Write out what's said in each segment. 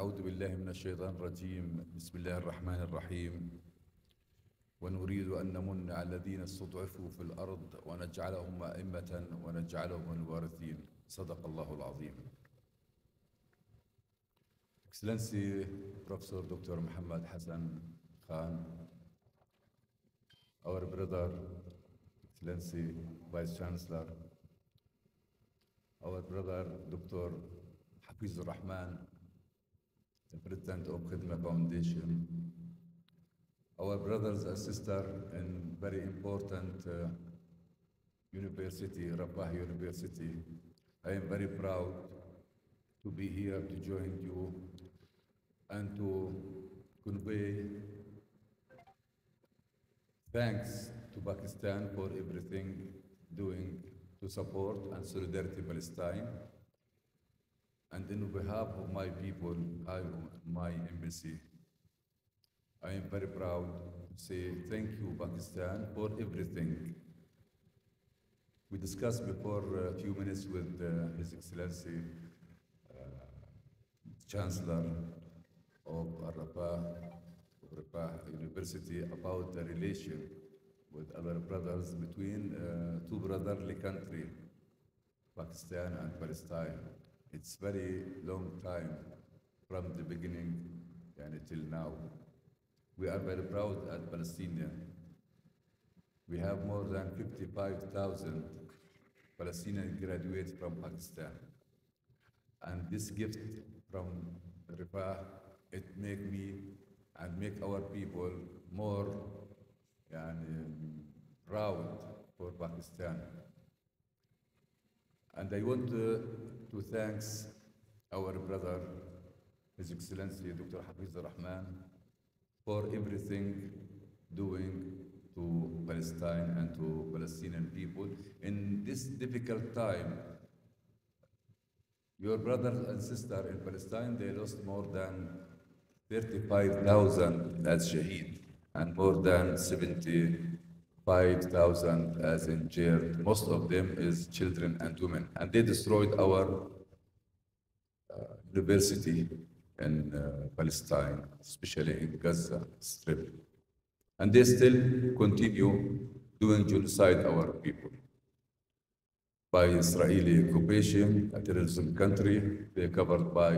أعوذ بالله من الشيطان الرجيم. بسم الله الرحمن الرحيم. ونريد أن نمن على الذين استضعفوا في الأرض ونجعلهم أئمة ونجعلهم الوارثين. صدق الله العظيم. Excellency Professor Dr. Muhammad Hassan Khan, our brother, Excellency Vice Chancellor, our brother Dr. Hafizur Rahman, the President of Khidma Foundation, our brothers and sisters in very important university, Rafah University. I am very proud to be here to join you and to convey thanks to Pakistan for everything doing to support and solidarity Palestine. And on behalf of my people, my embassy, I am very proud to say thank you, Pakistan, for everything. We discussed before a few minutes with His Excellency Chancellor of Rafah University about the relation with our brothers between two brotherly countries, Pakistan and Palestine. It's very long time from the beginning and till now. We are very proud as Palestinians. We have more than 55,000 Palestinian graduates from Pakistan. And this gift from Rafah, it make me and make our people more proud for Pakistan. And I want to thank our brother, His Excellency Dr. Hafizur Rahman, for everything doing to Palestine and to Palestinian people in this difficult time. Your brothers and sisters in Palestine, they lost more than 35,000 as shaheed and more than 75,000 as in jail. Most of them is children and women. And they destroyed our university in Palestine, especially in Gaza Strip. And they still continue doing genocide our people. By Israeli occupation, a terrorism country, they're covered by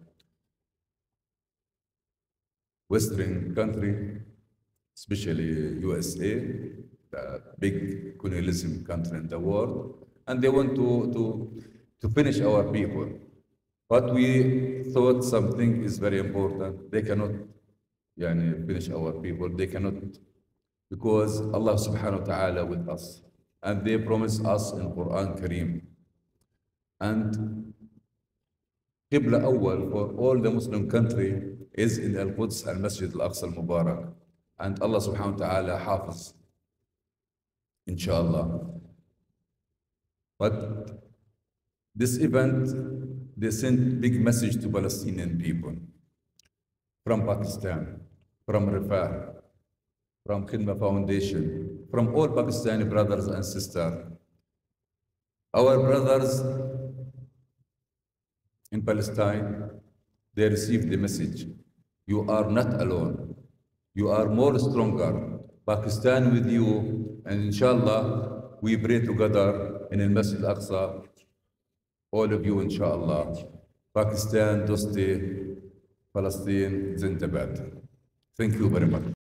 Western country, especially USA, the big colonialism country in the world, and they want to finish our people. But we thought something is very important. They cannot finish our people. They cannot, because Allah subhanahu wa ta'ala with us. And they promise us in Quran Kareem. And Qibla Awwal for all the Muslim country is in Al-Quds and Masjid Al-Aqsa Al-Mubarak. And Allah subhanahu wa ta'ala hafiz, inshallah. But this event, they sent big message to Palestinian people from Pakistan, from Rafah, from Khidma Foundation, from all Pakistani brothers and sisters. Our brothers in Palestine, they received the message. You are not alone. You are more stronger. Pakistan with you, and inshallah, we pray together in the Masjid Al-Aqsa. All of you, inshallah. Pakistan, Dosti, Palestine, Zindabad. Thank you very much.